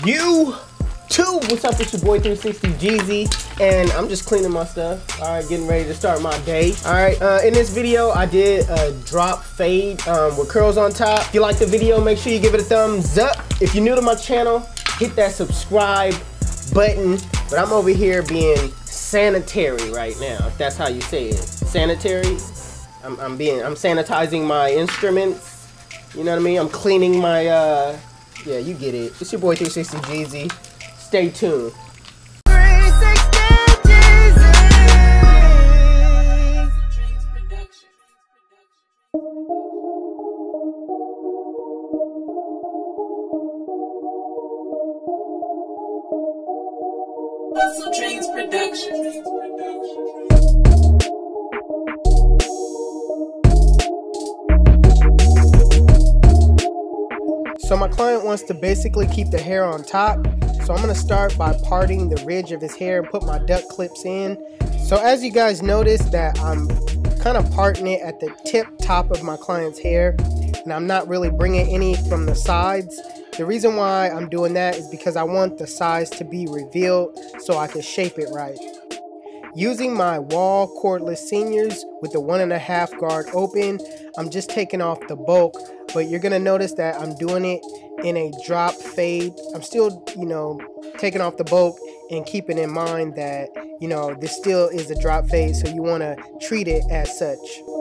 YouTube, what's up? It's your boy 360 Jeezy, and I'm just cleaning my stuff. All right, getting ready to start my day. All right, in this video, I did a drop fade with curls on top. If you like the video, make sure you give it a thumbs up. If you're new to my channel, hit that subscribe button. But I'm over here being sanitary right now, if that's how you say it. Sanitary. I'm sanitizing my instruments. You know what I mean? I'm cleaning my yeah, you get it. It's your boy 360 Jeezy. Stay tuned. 360 Jeezy. Hustle Dreams Production. So my client wants to basically keep the hair on top. So I'm gonna start by parting the ridge of his hair and put my duck clips in. So as you guys notice that I'm kind of parting it at the top of my client's hair, and I'm not really bringing any from the sides. The reason why I'm doing that is because I want the size to be revealed so I can shape it right. Using my Wahl cordless seniors with the 1.5 guard open, I'm just taking off the bulk, but you're gonna notice that I'm doing it in a drop fade. I'm still, taking off the bulk and keeping in mind that, this still is a drop fade, so you wanna treat it as such.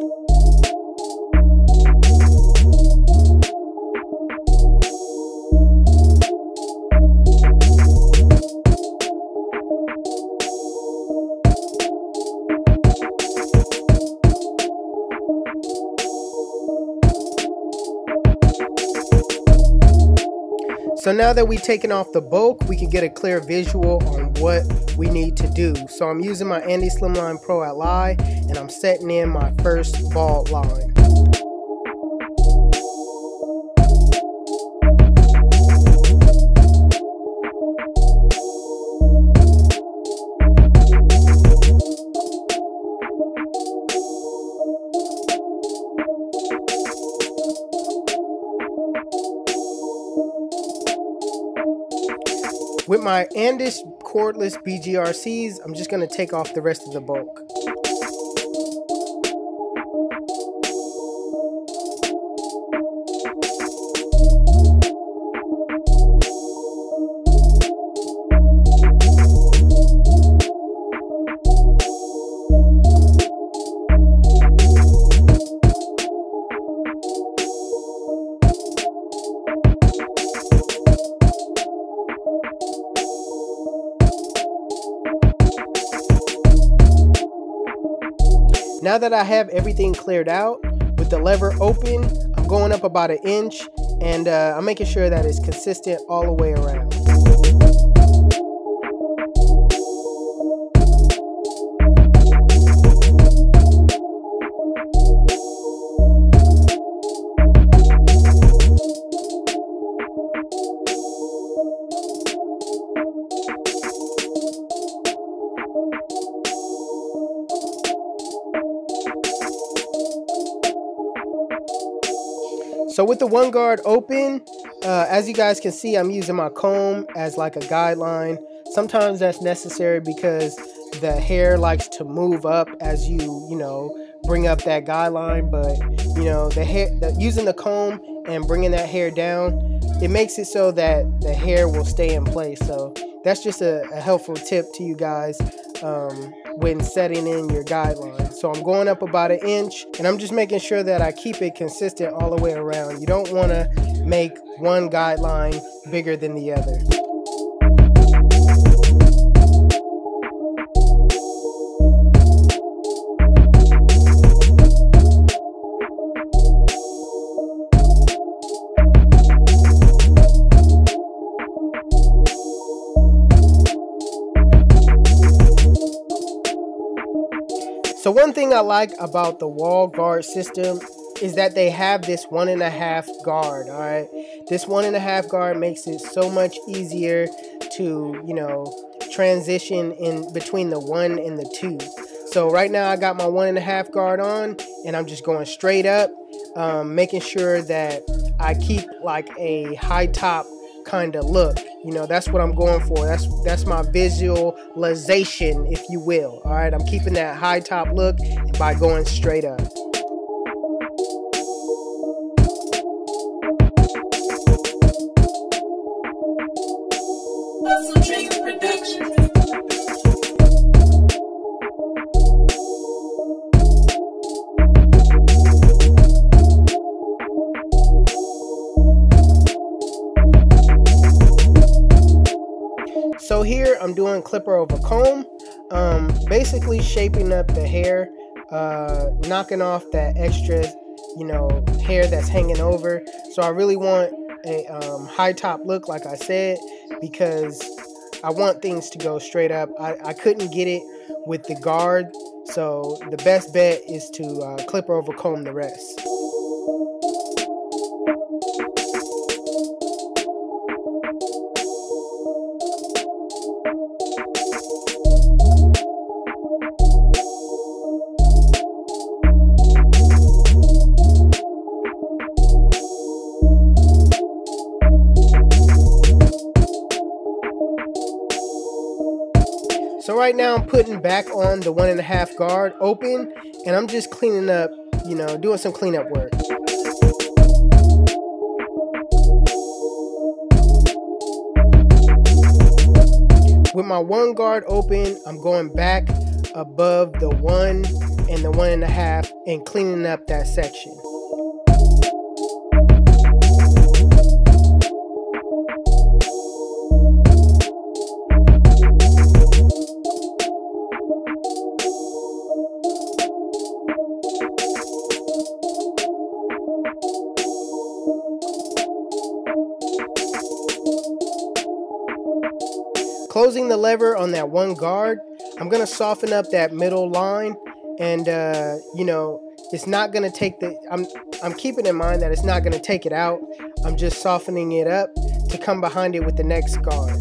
So now that we've taken off the bulk, we can get a clear visual on what we need to do. So I'm using my Andy Slimline Pro Ally, and I'm setting in my first bald line. With my Andis cordless BGRCs, I'm just going to take off the rest of the bulk. Now that I have everything cleared out, with the lever open, I'm going up about 1 inch, and I'm making sure that it's consistent all the way around. So with the 1 guard open, as you guys can see, I'm using my comb as like a guideline. Sometimes that's necessary because the hair likes to move up as you bring up that guideline. But using the comb and bringing that hair down, it makes it so that the hair will stay in place. So that's just a helpful tip to you guys when setting in your guidelines. So I'm going up about 1 inch, and I'm just making sure that I keep it consistent all the way around. You don't want to make one guideline bigger than the other. So one thing I like about the Wahl guard system is that they have this 1.5 guard, all right? This 1.5 guard makes it so much easier to, transition in between the 1 and the 2. So right now I got my 1.5 guard on, and I'm just going straight up, making sure that I keep like a high top kind of look. You know, that's what I'm going for. That's my visualization, if you will. All right, I'm keeping that high top look by going straight up. Hustle Dreams Production. So here I'm doing clipper over comb, basically shaping up the hair, knocking off that extra, you know, hair that's hanging over. So I really want a high top look, like I said, because I want things to go straight up. I couldn't get it with the guard, so the best bet is to clipper over comb the rest. So right now I'm putting back on the 1.5 guard open, and I'm just cleaning up, you know, doing some cleanup work. With my 1 guard open, I'm going back above the 1 and the 1.5 and cleaning up that section. Closing the lever on that 1 guard, I'm going to soften up that middle line, and you know, it's not going to take the, I'm keeping in mind that it's not going to take it out. I'm just softening it up to come behind it with the next guard.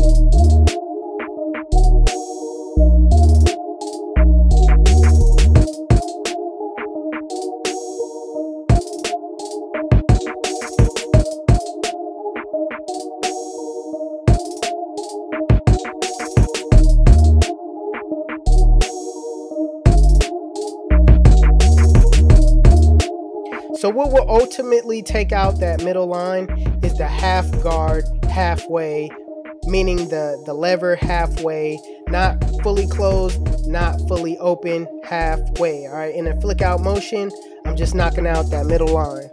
So what will ultimately take out that middle line is the half guard halfway, meaning the lever halfway, not fully closed, not fully open, halfway. All right, in a flick out motion, I'm just knocking out that middle line.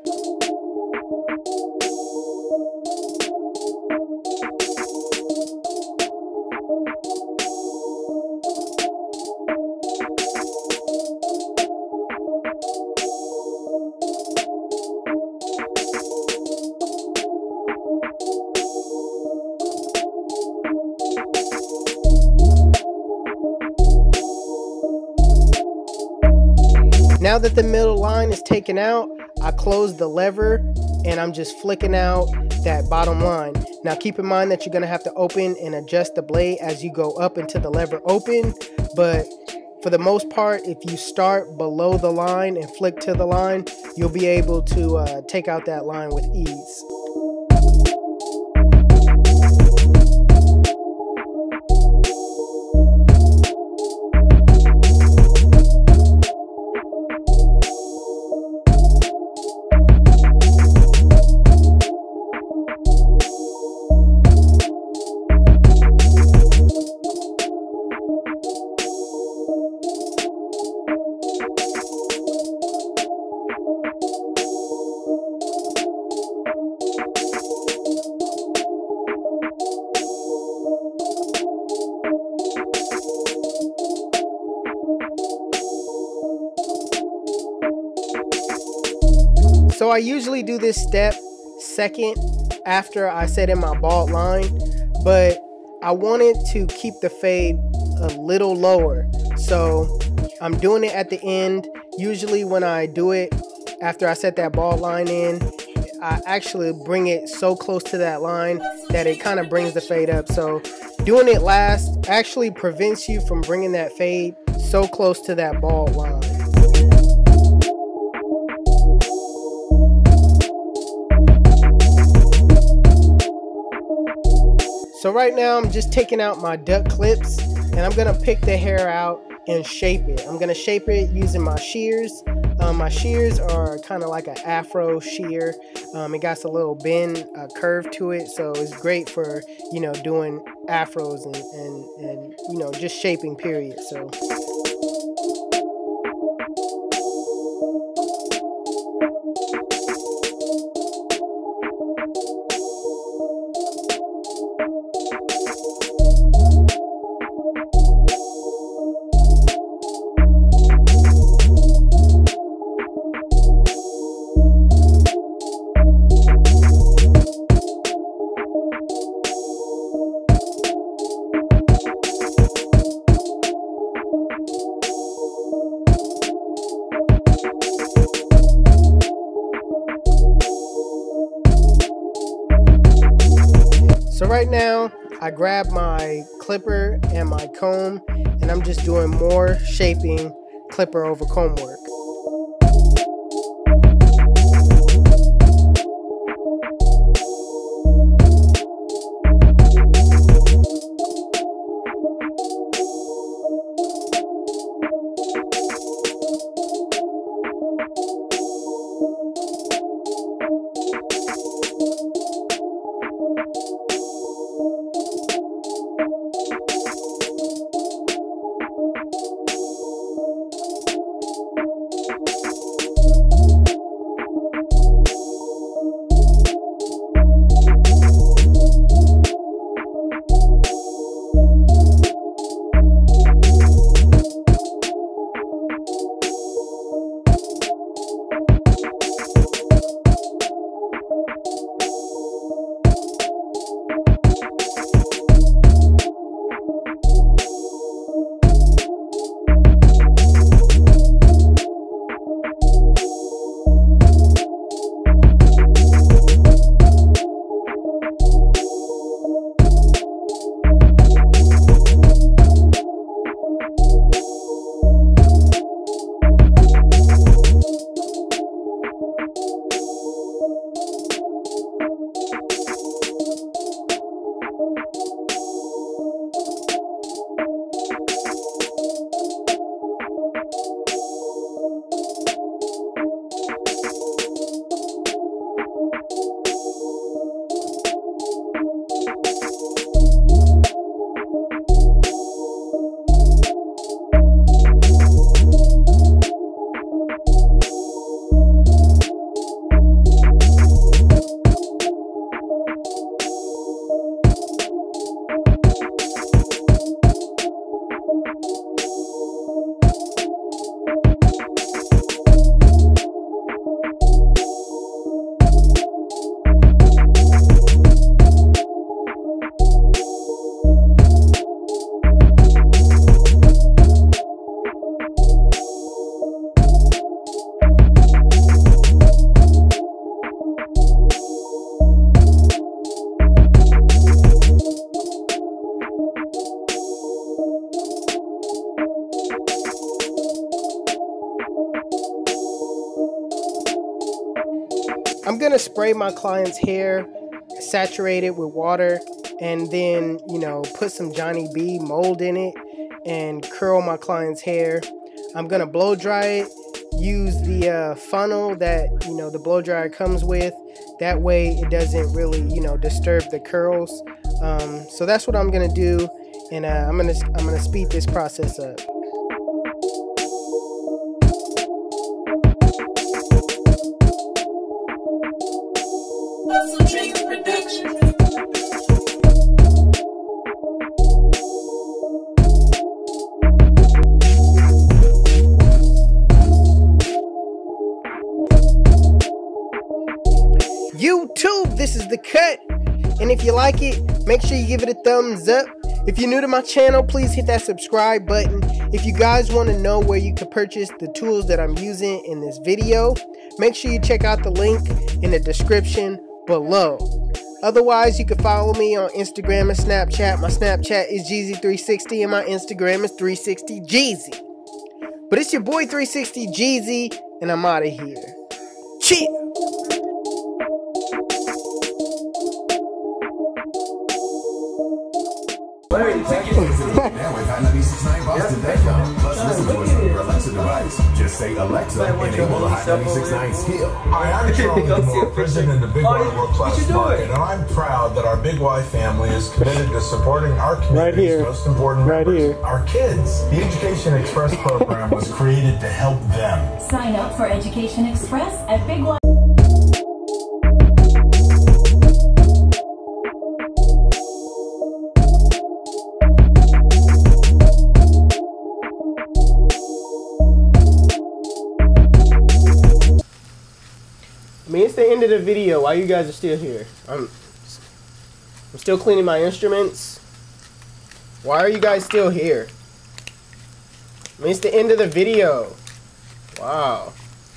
Now that the middle line is taken out, I close the lever and I'm just flicking out that bottom line. Now keep in mind that you're going to have to open and adjust the blade as you go up until the lever open, but for the most part, if you start below the line and flick to the line, you'll be able to take out that line with ease. So I usually do this step second after I set in my bald line, but I wanted to keep the fade a little lower. So I'm doing it at the end. Usually when I do it after I set that bald line in, I actually bring it so close to that line that it kind of brings the fade up. So doing it last actually prevents you from bringing that fade so close to that bald line. So right now I'm just taking out my duck clips, and I'm gonna pick the hair out and shape it. I'm gonna shape it using my shears. My shears are kind of like an afro shear. It got a little bend, curve to it, so it's great for, you know, doing afros and you know, just shaping, period. So right now, I grab my clipper and my comb, and I'm just doing more shaping, clipper over comb work. I'm gonna spray my client's hair, saturate it with water, and then, you know, put some Johnny B mold in it and curl my client's hair. I'm gonna blow dry it, use the funnel that, you know, the blow dryer comes with. That way it doesn't really, you know, disturb the curls. So that's what I'm gonna do, and I'm gonna speed this process up. Hustle Dreams Production. YouTube, this is The Cut, and if you like it, make sure you give it a thumbs up. If you're new to my channel, please hit that subscribe button. If you guys want to know where you can purchase the tools that I'm using in this video, make sure you check out the link in the description below. Otherwise, you can follow me on Instagram and Snapchat. My Snapchat is Jeezy360 and my Instagram is 360Jeezy. But it's your boy 360Jeezy, and I'm out of here. Cheers! Party tickets. Now we've got 96.9 Boston Daycom. Plus, listen to us on your Alexa device. Just say Alexa, enable the Hot 96.9 skill. Hi, I'm Charlie DeMoore, president of Big Y World Class do Market, it. and I'm proud that our Big Y family is committed to supporting our community's most important members, our kids. The Education Express program was created to help them. Sign up for Education Express at Big Y. I mean, it's the end of the video. Why you guys are still here? I'm still cleaning my instruments. Why are you guys still here? I mean, it's the end of the video. Wow.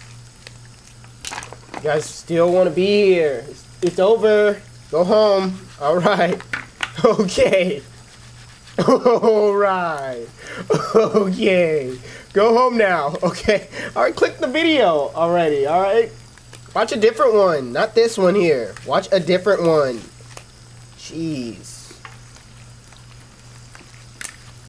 You guys still want to be here. It's over. Go home. All right. Okay. All right. Okay. Go home now. Okay. All right. Click the video already. All right. Watch a different one. Not this one here. Watch a different one. Jeez.